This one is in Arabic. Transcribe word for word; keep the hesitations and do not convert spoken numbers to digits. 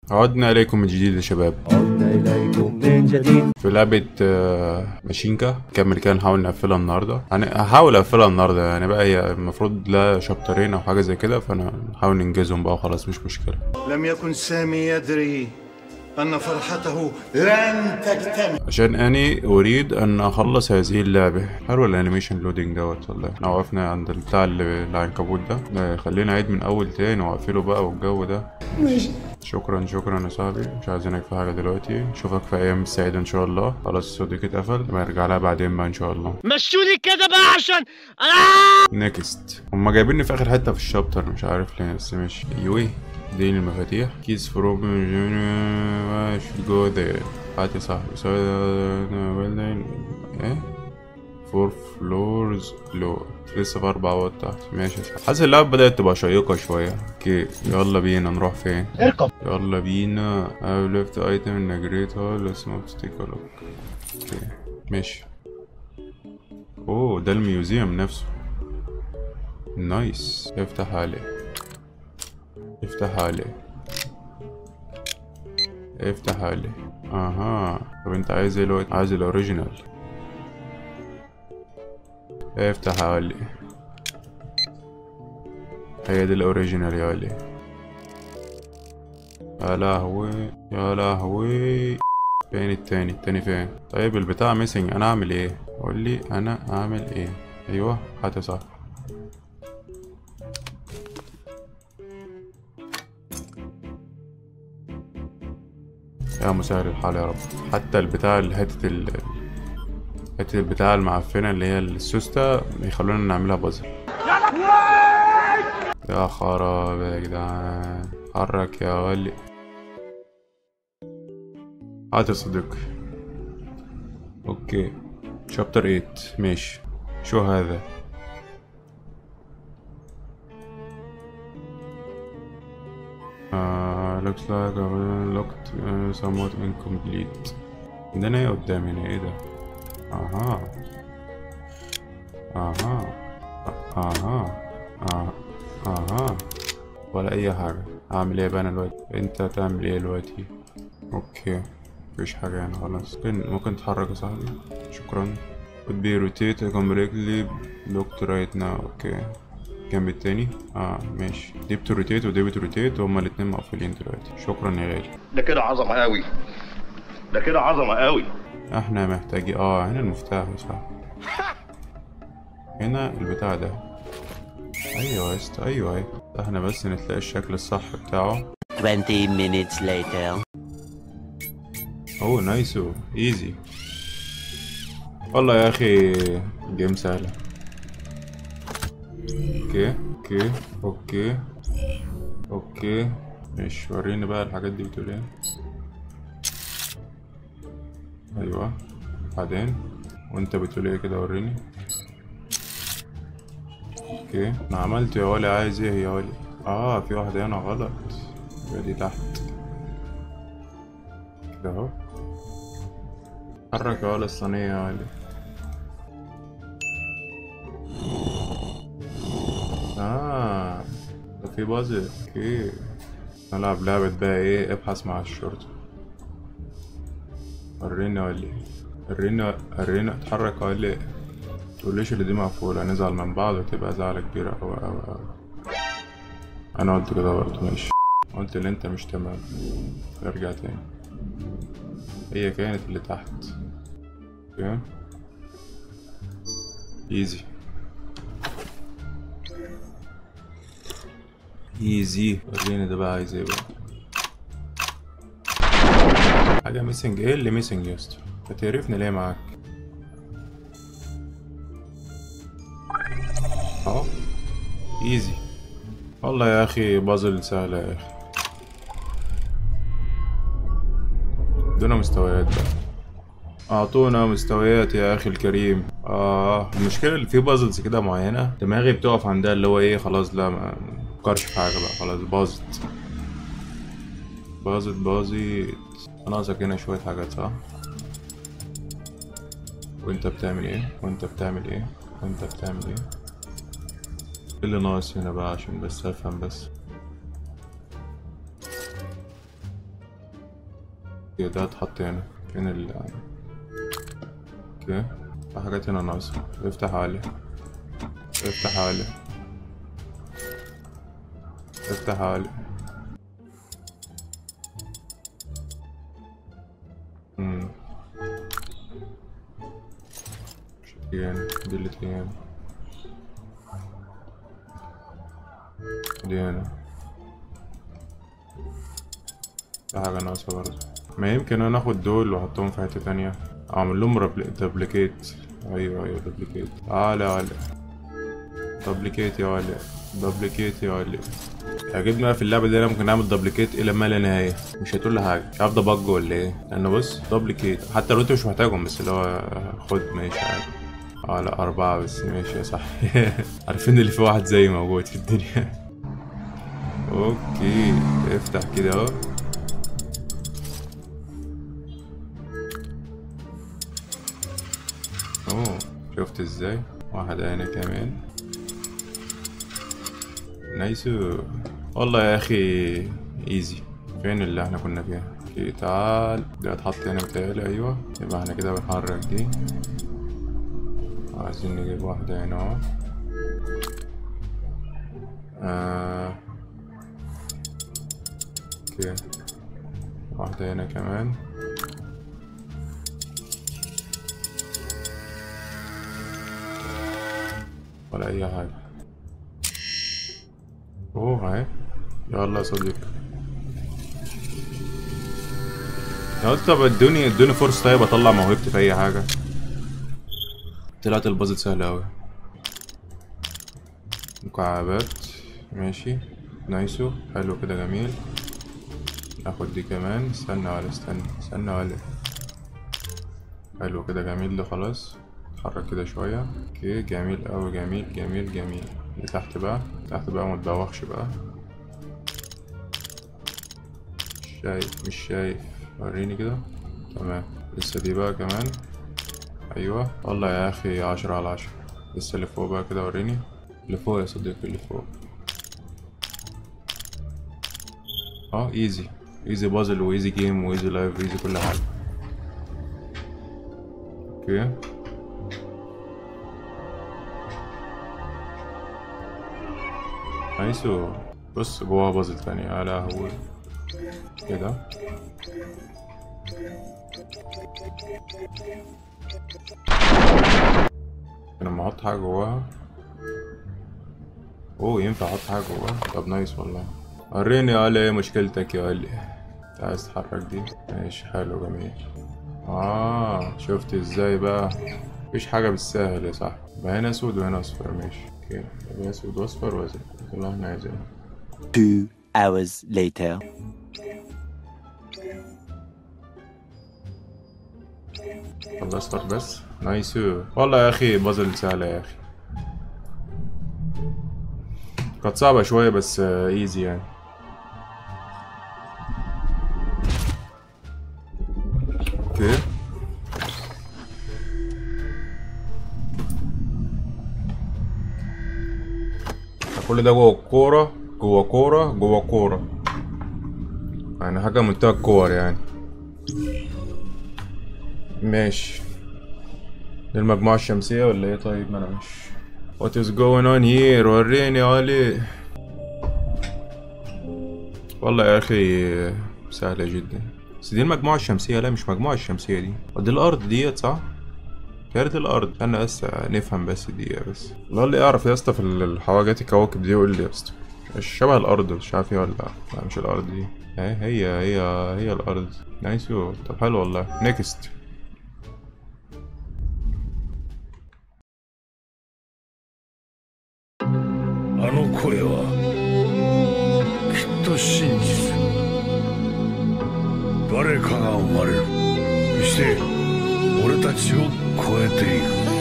عدنا إليكم من جديد يا شباب. عدنا إليكم من جديد في لعبة آه، ماشينكا. كمل كده نحاول نقفلها النهاردة، يعني هحاول أقفلها النهاردة، يعني بقى هي المفروض لا شابترين أو حاجة زي كده، فأنا نحاول ننجزهم بقى وخلاص مش مشكلة. لم يكن سامي يدري أن فرحته لن تكتمل. عشان أني أريد أن أخلص هذه اللعبة. حلو الأنيميشن لودينج دوت والله. احنا وقفنا عند البتاع اللي العنكبوت ده، ده خلينا عيد من أول تاني وأقفله بقى والجو ده. ماشي. شكرا شكرا يا صاحبي، مش عايزينك في حاجة دلوقتي، نشوفك في أيام سعيدة إن شاء الله. خلاص الصوت اتقفل، ما يرجع لها بعدين بقى إن شاء الله. مشوني كده بقى عشان انا نيكست. هما جايبيني في آخر حتة في الشابتر مش عارف ليه، بس ماشي. أيوه دي المفاتيح. كيس فروم مش جو ذير. هات يا صاحبي. ايه فور فلورز لو لسه في أربع أوض تحت. ماشي. حاسس اللعبة بدأت تبقى شيقة شوية. اوكي يلا بينا نروح فين؟ اركب. يلا بينا. I left item in a great hall. Let's not take a look. اوكي ماشي. اوه ده الميوزيوم نفسه. نايس. افتح عليه افتح عليه افتح عليه. اها طب انت عايز ايه الوقت؟ عايز الاوريجينال. افتح عليه. هي دي الاوريجينال يا علي. يا لهوي يا لهوي. فين التاني؟ التاني فين؟ طيب البتاع ميسنج، انا اعمل ايه؟ قول لي انا اعمل ايه. ايوه هات يا صاحبي. يا مسهل الحال يا رب. حتى البتاع اللي حتة ال حتة البتاع المعفنة اللي هي السوستة يخلونا نعملها بازل. يا خراب يا جدعان. حرك يا ولي. هات يا صديقي. اوكي شابتر تمانية ماشي. شو هذا؟ Uh, looks like I'm looked uh, somewhat incomplete. عندنا ايه قدامي هنا؟ ايه ده؟ اها اها اها اها اها ولا اي حاجة. اعمل ايه بقى انا دلوقتي؟ انت تعمل ايه دلوقتي؟ اوكي مفيش حاجة هنا خلاص. ممكن ممكن تتحرك يا صاحبي. شكرا. would be rotate completely looked right now. اوكي الجنب التاني. اه ماشي. دي بتروتيت ودي بتروتيت وهما الاتنين مقفولين دلوقتي. شكرا يا غالي. ده كده عظمة قوي. ده كده عظمة قوي. احنا محتاجين اه هنا المفتاح يا صاحبي. هنا البتاع ده. ايوه يا اسطى ايوه اهي. احنا بس نتلاقي الشكل الصح بتاعه. twenty minutes later. اوه نايسو ايزي والله يا اخي. جيم سهلة. اوكي اوكي اوكي اوكي مش وريني بقى الحاجات دي بتقول ايه. ايوه بعدين وانت بتقول ايه كده وريني. اوكي انا عملت يا ولي. عايز ايه يا ولي؟ اه في واحدة هنا غلط. يبقى دي تحت كده اهو. حرك يا ولي الصينية يا ولي. اه ده في بازل. اوكي نلعب لعبة بقى ايه. ابحث مع الشرطة. ورينا ولا ايه؟ ورينا ورينا. اتحرك ولا ايه؟ متقوليش اللي دي مقفولة نزعل من بعض وتبقى زعلة كبيرة اوي اوي اوي. انا قلت كده برضه ماشي. قلت اللي انت مش تمام. ارجع تاني. هي كانت اللي تحت. اوكي ايزي ايزي. وريني ده بقى عايز ايه بقى. حاجة ميسنج. ايه اللي ميسنج يا اسطى؟ هتقرفني ليه معاك؟ اهو ايزي والله يا اخي. بازل سهلة يا اخي. ادونا مستويات بقى. اعطونا مستويات يا اخي الكريم. اه المشكلة اللي في بازلز كده معينة دماغي بتقف عندها اللي هو ايه. خلاص لا ما مفكرش في حاجة بقى. خلاص باظت باظت باظت. ناقصك هنا شوية حاجات صح؟ وانت بتعمل ايه؟ وانت بتعمل ايه؟ وانت بتعمل ايه؟ ايه اللي ناقص هنا بقى عشان بس افهم بس. اوكي ده اتحط هنا. فين ال اوكي في حاجات هنا ناقصة. افتح عليه افتح عليه افتح عليه. امم مش هتيجي هنا. دي اللي تيجي هنا. دي هنا. في حاجة ناقصة برضه. ما يمكن انا اخد دول واحطهم في حتة تانية. اعمل لهم دبليكيت. ايوه ايوه دبليكيت. تعالى يا ولد دبليكيت يا ولد دبليكيت يا ولد. عجبني بقى في اللعبة دي انا ممكن اعمل دبليكيت الى ما لا نهاية. مش هتقول لي حاجة. مش عارف ده بج ولا ايه. لانه بص دبليكيت حتى لو انت مش محتاجهم بس اللي هو خد ماشي عادي. اه لا اربعة بس ماشي يا صح. عارفين اللي في واحد زي موجود في الدنيا. اوكي افتح كده اهو. اوه شفت ازاي. واحدة هنا كمان. نايسو والله يا اخي ايزي. فين اللي احنا كنا فيها. اوكي تعال. دي هتحط هنا متهيألي. ايوه يبقى احنا كده بنحرك دي. عايزين نجيب واحدة هنا اهو. آه. اوكي واحدة هنا كمان. ولا اي حاجة. اوه اهي. يلا يا صديقي. انا قلت طب ادوني ادوني فرصة طيب اطلع موهبتي في اي حاجة. طلعت البازل سهلة اوي. مكعبات ماشي. نايسو حلو كده جميل. ناخد دي كمان. استنى ولا استنى استنى ولا. حلو كده جميل ده خلاص. اتحرك كده شوية. اوكي جميل اوي جميل جميل جميل. اللي تحت بقى تحت بقى متبوخش بقى. مش شايف مش شايف. وريني كده. تمام لسه دي بقى كمان. ايوه والله يا اخي عشرة على عشرة. لسه اللي فوق بقى كده. وريني اللي فوق يا صديقي اللي فوق. اه ايزي ايزي بازل وايزي جيم وايزي لايف وايزي كل حاجة. اوكي نايسو. بص جواها بازل تانية. يا لهوي كده. لما احط حاجة جواها. اوه ينفع احط حاجة جواها. طب نايس والله. وريني يا علي ايه مشكلتك يا علي. انت عايز تحرك دي ماشي حلو جميل. اه شفت ازاي بقى. مفيش حاجة بالساهل يا صاحبي. يبقى هنا اسود وهنا اصفر ماشي. اوكي يبقى اسود واصفر وازرق. كلها احنا عايزينها. Two hours later. خلصت بس. نايسو والله يا اخي بازل سهلة يا اخي. كانت صعبة شوية بس ايزي يعني. اوكي كل ده جوه الكورة جوه كورة جوه كورة. يعني حاجة منتهى الكور يعني. ماشي. دي المجموعة الشمسية ولا ايه طيب. ما انا مش What is going on here. وريني يا علي. والله يا اخي سهلة جدا. بس دي المجموعة الشمسية. لا مش مجموعة الشمسية دي. ودي الارض ديت صح. كانت الارض. انا بس نفهم بس دي بس. والله اللي يعرف يا اسطى في الحواجات الكواكب دي يقول لي يا اسطى. شبه الارض مش عارف ايه ولا لا. مش الارض دي. اهي هي هي هي الارض. نايسو. طب حلو والله. نيكست. あの声はきっと真実。誰かが生まれる。そして俺たちを超えていく。